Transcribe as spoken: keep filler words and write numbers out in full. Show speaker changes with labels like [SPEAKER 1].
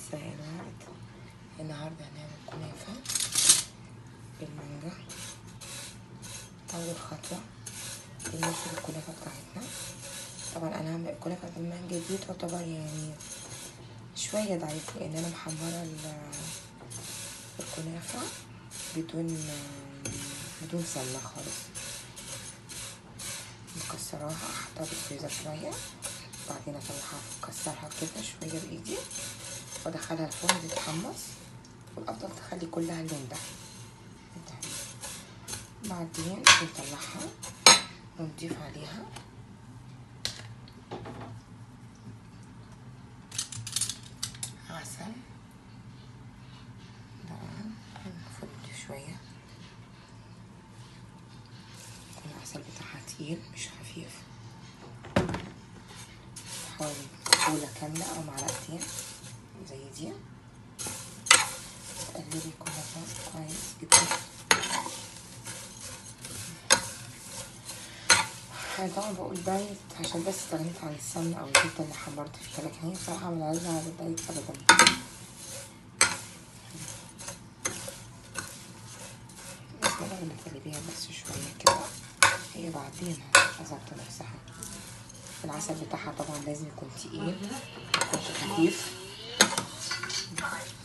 [SPEAKER 1] مساء الورد. النهارده هنعمل كنافة بالمانجا. أول خطوة بننزل الكنافة بتاعتنا. طبعا أنا هعمل الكنافة بالمانجا دي تعتبر يعني شوية ضعيف، لأن أنا محمرة الكنافة بدون بدون سمنة خالص. مكسراها أحطها في الفريزر شوية، بعدين أطلعها أكسرها كده شوية بإيدي وأدخلها الفرن تتحمص، والأفضل تخلي كلها اللون ده. بعدين نطلعها ونضيف عليها عسل. طبعا المفروض نضيف شوية، يكون العسل بتاعها تقيل مش خفيف. حوالي كولا كاملة أو معلقتين زي دي. تقلبي الكنافة كويس جدا. أنا طبعا بقول دايت عشان بس استغنيت عن السمنة أو الزبدة اللي حمرت فيها، لكن هي بصراحة ملهاش دعوة بالدايت أبدا. بس بقى نقلبيها بس شوية كده، هي بعدين هتظبط نفسها. العسل بتاعها طبعا لازم يكون تقيل ميكونش خفيف.